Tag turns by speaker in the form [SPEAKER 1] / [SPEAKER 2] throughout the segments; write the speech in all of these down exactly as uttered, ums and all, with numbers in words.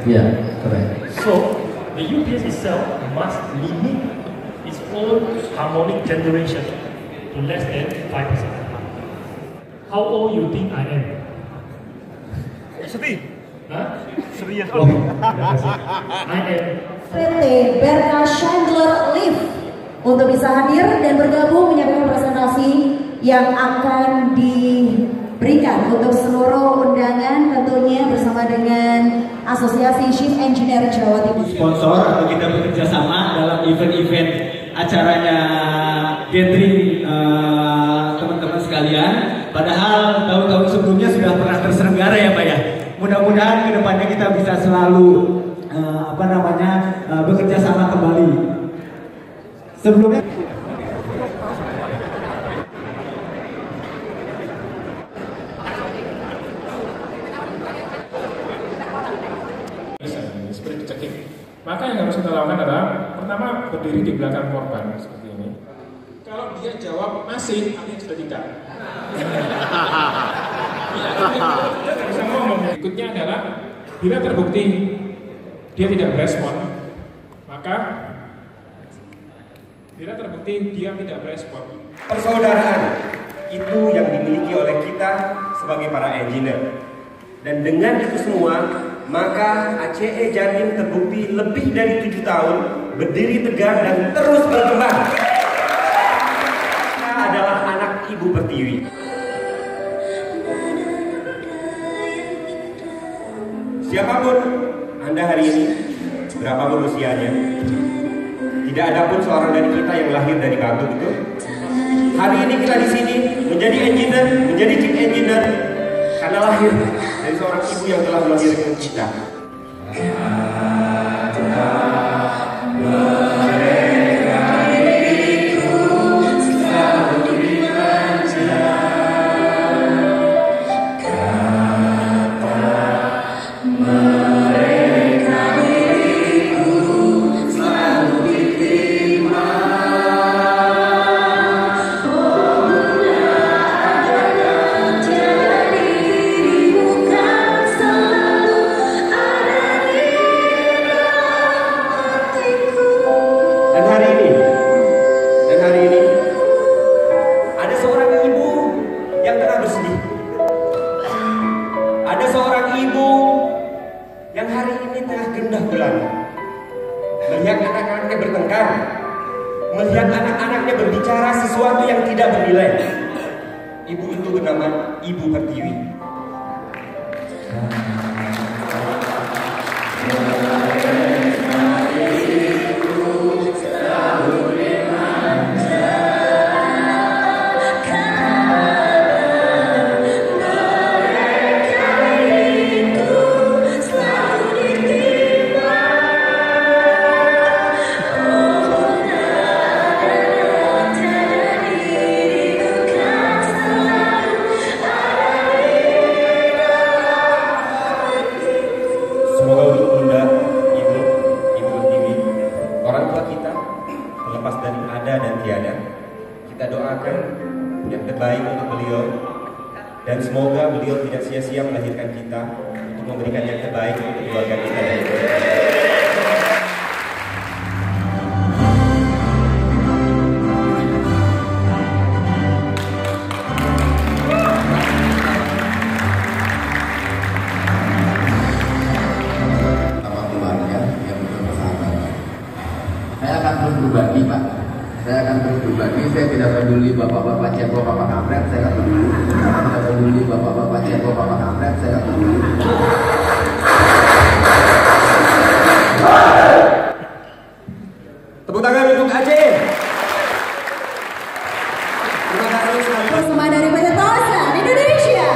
[SPEAKER 1] Yeah, correct.
[SPEAKER 2] So the U P S itself must limit its own harmonic generation to less than five percent. How old you think I am?
[SPEAKER 3] Sedih.
[SPEAKER 2] Huh?
[SPEAKER 3] Sedih ya.
[SPEAKER 2] Oh, I am.
[SPEAKER 4] P T Berka Chandler Lift untuk bisa hadir dan bergabung menyampaikan presentasi yang akan diberikan untuk seluruh undangan, tentunya bersama dengan Asosiasi Chief Engineer Jawa Timur.
[SPEAKER 5] Sponsor atau kita bekerja sama dalam event-event acaranya gathering uh, teman-teman sekalian. Padahal tahun-tahun sebelumnya sudah pernah terselenggara ya Pak ya. Mudah-mudahan kedepannya kita bisa selalu uh, apa namanya uh, bekerja sama kembali. Sebelumnya
[SPEAKER 6] seperti dicekik. Maka yang harus kita lakukan adalah pertama berdiri di belakang korban seperti ini. Kalau dia jawab masih, artinya sudah tidak. Dia tidak bisa ngomong. Berikutnya adalah bila terbukti dia tidak berespon, maka bila terbukti dia tidak berespon.
[SPEAKER 7] Persaudaraan itu yang dimiliki oleh kita sebagai para engineer. Dan dengan itu semua, maka A C E Jatim terbukti lebih dari tujuh tahun berdiri tegak dan terus berkembang. Kita adalah anak Ibu Pertiwi. Siapapun Anda hari ini, berapapun usianya, tidak ada pun seorang dari kita yang lahir dari batu, betul? Hari ini kita di sini menjadi engineer, menjadi chief engineer karena lahir dari seorang ibu yang telah melahirkan kita. Melihat anak-anaknya bertengkar, melihat anak-anaknya berbicara sesuatu yang tidak bernilai. Ibu itu bernama Ibu Pertiwi. Semoga untuk Bunda, Ibu, Ibu Pertiwi, orang tua kita, terlepas dari ada dan tiada, kita doakan yang terbaik untuk beliau, dan semoga beliau tidak sia-sia melahirkan kita untuk memberikan yang terbaik untuk keluarga kita dan keluarga.
[SPEAKER 1] Saya akan terus berbagi Pak. Saya akan terus berbagi. Saya tidak peduli bapak-bapak cebol, bapak kampret. Saya tidak peduli. Saya tidak peduli bapak-bapak cebol, bapak kampret. Saya tidak peduli.
[SPEAKER 7] Tepuk tangan untuk A C E. Terima kasih sekali.
[SPEAKER 4] Bersama dari P T Tosan Indonesia.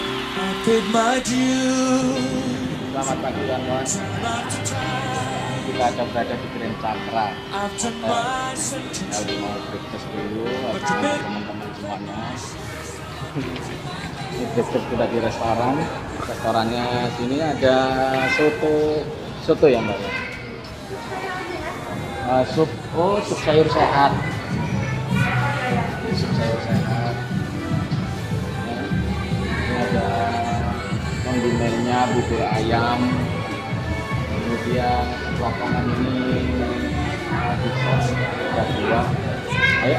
[SPEAKER 8] Paid my dues.
[SPEAKER 1] Selamat pagi kawan-kawan.
[SPEAKER 3] kita ada berada di Grand Cakra Hotel. Kita mau breakfast dulu sama teman-teman semuanya. Ini breakfast kita di restoran. Restorannya sini ada soto, soto ya mbak. Uh, sup, oh sup sayur sehat. Sup sayur sehat. Ya. Ini ada kondimennya bubur ayam. Kemudian belakangan ini uh, bisa ada dua. Ayo.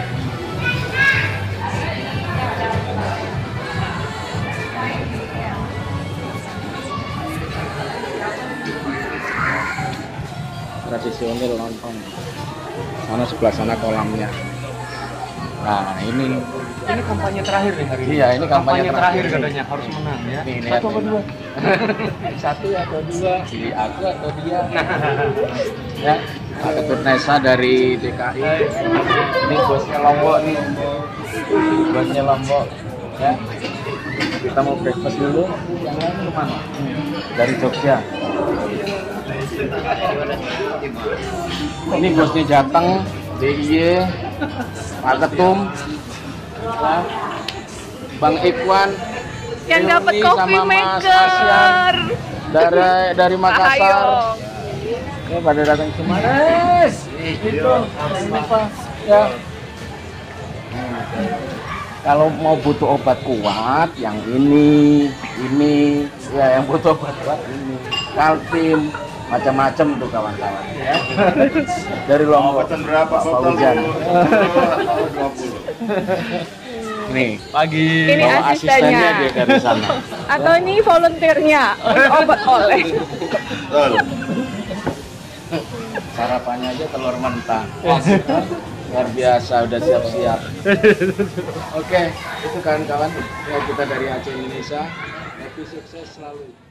[SPEAKER 3] Tradisional lontong. Sana sebelah sana kolamnya. Nah ini
[SPEAKER 5] Ini kampanye terakhir nih hari ini.
[SPEAKER 3] Iya ini kampanye,
[SPEAKER 5] kampanye terakhir katanya harus menang ya.
[SPEAKER 3] Nih,
[SPEAKER 5] Satu atau dua?
[SPEAKER 3] Satu atau dua? Si aku atau dia? Ya, Pak Ketut Nesa dari D K I. Ini bosnya Lombok nih. Bosnya Lombok. Ya. Kita mau breakfast dulu. Yang lain kemana? Dari Jogja. Ini bosnya Jateng, D I Y, Pak Ketum, ya. Bang Ikhwan,
[SPEAKER 8] yang dapat
[SPEAKER 3] Ilmi
[SPEAKER 8] coffee
[SPEAKER 3] sama Mas
[SPEAKER 8] maker
[SPEAKER 3] Asian dari dari Makassar.
[SPEAKER 8] Ayo.
[SPEAKER 3] Ya, pada datang semua. Yes, itu apa? Ya. Kalau mau butuh obat kuat, yang ini, ini, ya yang butuh obat kuat ini, Kaltim, macam-macam tuh kawan-kawan. Ya. Dari Lombok. Berapa? Pak Hujan. Nih,
[SPEAKER 8] Pagi. Ini
[SPEAKER 3] bawa
[SPEAKER 8] asistennya.
[SPEAKER 3] asistennya dia dari sana.
[SPEAKER 8] Atau ini volunteernya untuk obat oleh.
[SPEAKER 3] Sarapannya aja telur mentah. Luar biasa, udah siap-siap. Oke, itu kawan-kawan. Ya, kita dari Aceh Indonesia. Happy sukses selalu.